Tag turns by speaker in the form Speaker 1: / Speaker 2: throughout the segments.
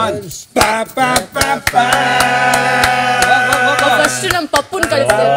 Speaker 1: First ನಮ್ಮ ಪಪ್ಪುನ್ ಕಳಿಸ್ತೇವೆ.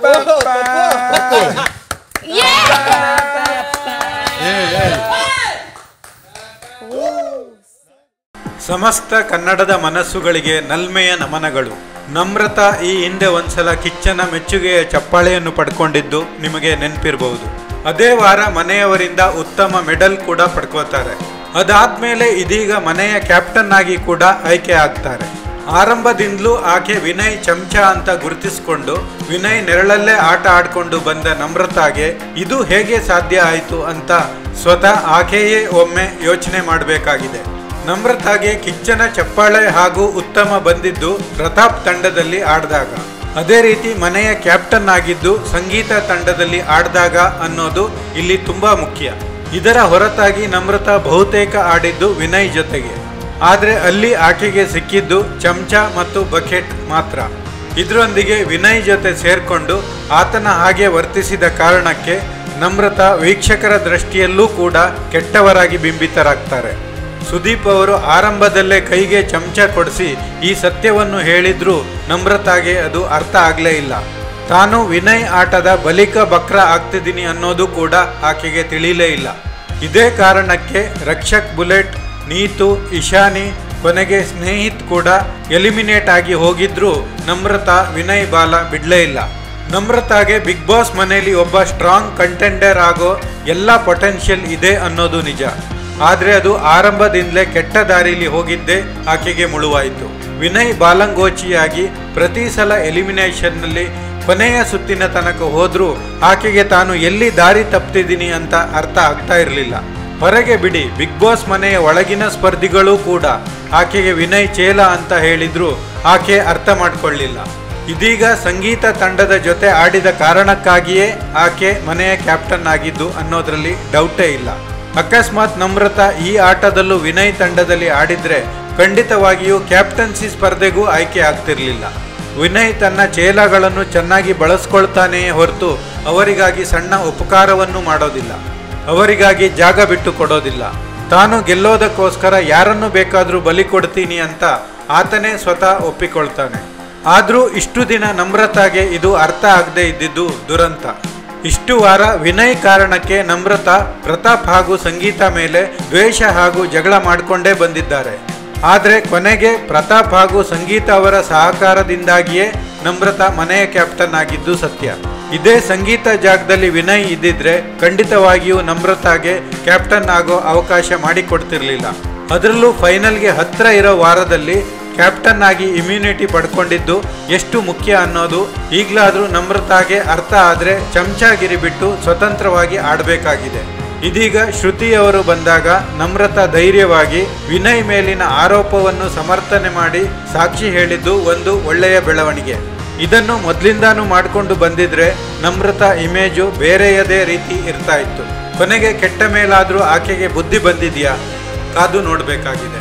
Speaker 2: ಸಮಸ್ತ ಕನ್ನಡದ ಮನಸ್ಸುಗಳಿಗೆ ನಲ್ಮೆಯ ನಮನಗಳು. ನಮ್ರತಾ ಈ ಹಿಂದೆ ಒಂದ್ಸಲ ಕಿಚ್ಚನ ಮೆಚ್ಚುಗೆಯ ಚಪ್ಪಾಳೆಯನ್ನು ಪಡ್ಕೊಂಡಿದ್ದು ನಿಮಗೆ ನೆನಪಿರಬಹುದು. ಅದೇ ವಾರ ಮನೆಯವರಿಂದ ಉತ್ತಮ ಮೆಡಲ್ ಕೂಡ ಪಡ್ಕೋತಾರೆ. ಅದಾದ್ಮೇಲೆ ಇದೀಗ ಮನೆಯ ಕ್ಯಾಪ್ಟನ್ ಆಗಿ ಕೂಡ ಆಯ್ಕೆ ಆಗ್ತಾರೆ. ಆರಂಭದಿಂದಲೂ ಆಕೆ ವಿನಯ್ ಚಮಚ ಅಂತ ಗುರುತಿಸಿಕೊಂಡು ವಿನಯ್ ನೆರಳಲ್ಲೇ ಆಟ ಆಡ್ಕೊಂಡು ಬಂದ ನಮ್ರತಾಗೆ ಇದು ಹೇಗೆ ಸಾಧ್ಯ ಆಯಿತು ಅಂತ ಸ್ವತಃ ಆಕೆಯೇ ಒಮ್ಮೆ ಯೋಚನೆ ಮಾಡಬೇಕಾಗಿದೆ. ನಮ್ರತಾಗೆ ಕಿಚ್ಚನ ಚಪ್ಪಾಳೆ ಹಾಗೂ ಉತ್ತಮ ಬಂದಿದ್ದು ಪ್ರತಾಪ್ ತಂಡದಲ್ಲಿ ಆಡಿದಾಗ, ಅದೇ ರೀತಿ ಮನೆಯ ಕ್ಯಾಪ್ಟನ್ ಆಗಿದ್ದು ಸಂಗೀತ ತಂಡದಲ್ಲಿ ಆಡಿದಾಗ ಅನ್ನೋದು ಇಲ್ಲಿ ತುಂಬಾ ಮುಖ್ಯ. ಇದರ ಹೊರತಾಗಿ ನಮ್ರತಾ ಬಹುತೇಕ ಆಡಿದ್ದು ವಿನಯ್ ಜೊತೆಗೆ. ಆದರೆ ಅಲ್ಲಿ ಆಕೆಗೆ ಸಿಕ್ಕಿದ್ದು ಚಮಚ ಮತ್ತು ಬಕೆಟ್ ಮಾತ್ರ. ಇದರೊಂದಿಗೆ ವಿನಯ್ ಜೊತೆ ಸೇರ್ಕೊಂಡು ಆತನ ಹಾಗೆ ವರ್ತಿಸಿದ ಕಾರಣಕ್ಕೆ ನಮ್ರತಾ ವೀಕ್ಷಕರ ದೃಷ್ಟಿಯಲ್ಲೂ ಕೂಡ ಕೆಟ್ಟವರಾಗಿ ಬಿಂಬಿತರಾಗ್ತಾರೆ. ಸುದೀಪ್ ಅವರು ಆರಂಭದಲ್ಲೇ ಕೈಗೆ ಚಮಚ ಕೊಡಿಸಿ ಈ ಸತ್ಯವನ್ನು ಹೇಳಿದ್ರೂ ನಮ್ರತಾಗೆ ಅದು ಅರ್ಥ ಆಗಲೇ ಇಲ್ಲ. ತಾನು ವಿನಯ್ ಆಟದ ಬಲಿಕ ಬಕ್ರ ಆಗ್ತಿದ್ದೀನಿ ಅನ್ನೋದು ಕೂಡ ಆಕೆಗೆ ತಿಳಿಲೇ ಇಲ್ಲ. ಇದೇ ಕಾರಣಕ್ಕೆ ರಕ್ಷಕ್, ಬುಲೆಟ್, ನೀತು, ಇಶಾನಿ, ಕೊನೆಗೆ ಸ್ನೇಹಿತ್ ಕೂಡ ಎಲಿಮಿನೇಟ್ ಆಗಿ ಹೋಗಿದ್ರೂ ನಮ್ರತಾ ವಿನಯ್ ಬಾಲ ಬಿಡ್ಲೇ ಇಲ್ಲ. ನಮ್ರತಾಗೆ ಬಿಗ್ ಬಾಸ್ ಮನೆಯಲ್ಲಿ ಒಬ್ಬ ಸ್ಟ್ರಾಂಗ್ ಕಂಟೆಂಡರ್ ಆಗೋ ಎಲ್ಲ ಪೊಟೆನ್ಷಿಯಲ್ ಇದೆ ಅನ್ನೋದು ನಿಜ. ಆದರೆ ಅದು ಆರಂಭದಿಂದಲೇ ಕೆಟ್ಟ ದಾರಿಲಿ ಹೋಗಿದ್ದೇ ಆಕೆಗೆ ಮುಳುವಾಯಿತು. ವಿನಯ್ ಬಾಲಂಗೋಚಿಯಾಗಿ ಪ್ರತಿ ಸಲ ಎಲಿಮಿನೇಷನ್ನಲ್ಲಿ ಕೊನೆಯ ಸುತ್ತಿನ ತನಕ ಹೋದ್ರೂ ಆಕೆಗೆ ತಾನು ಎಲ್ಲಿ ದಾರಿ ತಪ್ಪಿದ್ದೀನಿ ಅಂತ ಅರ್ಥ ಆಗ್ತಾ ಇರಲಿಲ್ಲ. ಹೊರಗೆ ಬಿಡಿ, ಬಿಗ್ ಬಾಸ್ ಮನೆಯ ಒಳಗಿನ ಸ್ಪರ್ಧಿಗಳೂ ಕೂಡ ಆಕೆಗೆ ವಿನಯ್ ಚೇಲ ಅಂತ ಹೇಳಿದ್ರು ಆಕೆ ಅರ್ಥ ಮಾಡ್ಕೊಳ್ಳಿಲ್ಲ. ಇದೀಗ ಸಂಗೀತ ತಂಡದ ಜೊತೆ ಆಡಿದ ಕಾರಣಕ್ಕಾಗಿಯೇ ಆಕೆ ಮನೆಯ ಕ್ಯಾಪ್ಟನ್ ಆಗಿದ್ದು ಅನ್ನೋದ್ರಲ್ಲಿ ಡೌಟೇ ಇಲ್ಲ. ಅಕಸ್ಮಾತ್ ನಮ್ರತಾ ಈ ಆಟದಲ್ಲೂ ವಿನಯ್ ತಂಡದಲ್ಲಿ ಆಡಿದ್ರೆ ಖಂಡಿತವಾಗಿಯೂ ಕ್ಯಾಪ್ಟನ್ಸಿ ಸ್ಪರ್ಧೆಗೂ ಆಯ್ಕೆ ಆಗ್ತಿರ್ಲಿಲ್ಲ. ವಿನಯ್ ತನ್ನ ಚೇಲಗಳನ್ನು ಚೆನ್ನಾಗಿ ಬಳಸ್ಕೊಳ್ತಾನೆಯೇ ಹೊರತು ಅವರಿಗಾಗಿ ಸಣ್ಣ ಉಪಕಾರವನ್ನು ಮಾಡೋದಿಲ್ಲ, ಅವರಿಗಾಗಿ ಜಾಗ ಬಿಟ್ಟು ಕೊಡೋದಿಲ್ಲ. ತಾನು ಗೆಲ್ಲೋದಕ್ಕೋಸ್ಕರ ಯಾರನ್ನು ಬೇಕಾದರೂ ಬಲಿ ಕೊಡ್ತೀನಿ ಅಂತ ಆತನೇ ಸ್ವತಃ ಒಪ್ಪಿಕೊಳ್ತಾನೆ. ಆದರೂ ಇಷ್ಟು ದಿನ ನಮ್ರತಾಗೆ ಇದು ಅರ್ಥ ಆಗದೆ ಇದ್ದಿದ್ದು ದುರಂತ. ಇಷ್ಟು ವಾರ ವಿನಯ್ ಕಾರಣಕ್ಕೆ ನಮ್ರತಾ ಪ್ರತಾಪ್ ಹಾಗೂ ಸಂಗೀತ ಮೇಲೆ ದ್ವೇಷ ಹಾಗೂ ಜಗಳ ಮಾಡಿಕೊಂಡೇ ಬಂದಿದ್ದಾರೆ. ಆದರೆ ಕೊನೆಗೆ ಪ್ರತಾಪ್ ಹಾಗೂ ಸಂಗೀತ ಅವರ ಸಹಕಾರದಿಂದಾಗಿಯೇ ನಮ್ರತಾ ಮನೆಯ ಕ್ಯಾಪ್ಟನ್ ಆಗಿದ್ದು ಸತ್ಯ. ಇದೇ ಸಂಗೀತ ಜಾಗದಲ್ಲಿ ವಿನಯ್ ಇದ್ದಿದ್ರೆ ಖಂಡಿತವಾಗಿಯೂ ನಮ್ರತಾಗೆ ಕ್ಯಾಪ್ಟನ್ ಆಗೋ ಅವಕಾಶ ಮಾಡಿಕೊಡ್ತಿರ್ಲಿಲ್ಲ. ಅದರಲ್ಲೂ ಫೈನಲ್ಗೆ ಹತ್ರ ಇರೋ ವಾರದಲ್ಲಿ ಕ್ಯಾಪ್ಟನ್ ಆಗಿ ಇಮ್ಯುನಿಟಿ ಪಡ್ಕೊಂಡಿದ್ದು ಎಷ್ಟು ಮುಖ್ಯ ಅನ್ನೋದು ಈಗಲಾದರೂ ನಮ್ರತಾಗೆ ಅರ್ಥ ಆದರೆ ಚಮಚಾಗಿರಿ ಬಿಟ್ಟು ಸ್ವತಂತ್ರವಾಗಿ ಆಡಬೇಕಾಗಿದೆ. ಇದೀಗ ಶ್ರುತಿಯವರು ಬಂದಾಗ ನಮ್ರತಾ ಧೈರ್ಯವಾಗಿ ವಿನಯ್ ಮೇಲಿನ ಆರೋಪವನ್ನು ಸಮರ್ಥನೆ ಮಾಡಿ ಸಾಕ್ಷಿ ಹೇಳಿದ್ದು ಒಂದು ಒಳ್ಳೆಯ ಬೆಳವಣಿಗೆ. ಇದನ್ನು ಮೊದಲಿಂದಾನು ಮಾಡಿಕೊಂಡು ಬಂದಿದ್ರೆ ನಮ್ರತಾ ಇಮೇಜು ಬೇರೆಯದೇ ರೀತಿ ಇರ್ತಾ ಇತ್ತು. ಕೊನೆಗೆ ಕೆಟ್ಟ ಮೇಲಾದರೂ ಆಕೆಗೆ ಬುದ್ಧಿ ಬಂದಿದೆಯಾ? ಕಾದು ನೋಡಬೇಕಾಗಿದೆ.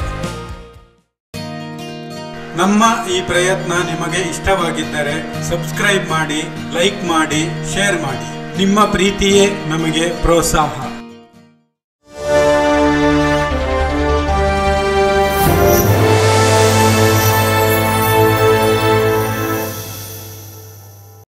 Speaker 2: ನಮ್ಮ ಈ ಪ್ರಯತ್ನ ನಿಮಗೆ ಇಷ್ಟವಾಗಿದ್ದರೆ ಸಬ್ಸ್ಕ್ರೈಬ್ ಮಾಡಿ, ಲೈಕ್ ಮಾಡಿ, ಶೇರ್ ಮಾಡಿ. ನಿಮ್ಮ ಪ್ರೀತಿಯೇ ನಮಗೆ ಪ್ರೋತ್ಸಾಹ.